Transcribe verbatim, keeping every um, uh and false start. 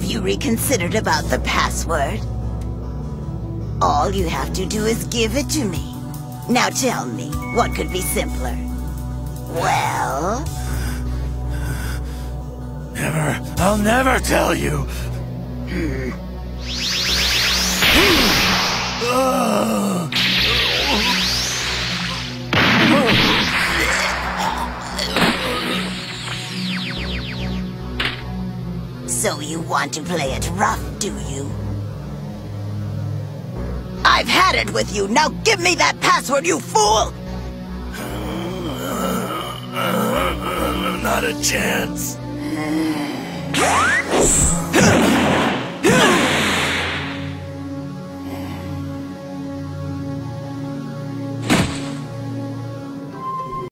Have you reconsidered about the password? All you have to do is give it to me. Now tell me, what could be simpler? Well... Never. I'll never tell you. Hmm. So you want to play it rough, do you? I've had it with you! Now give me that password, you fool! Not a chance.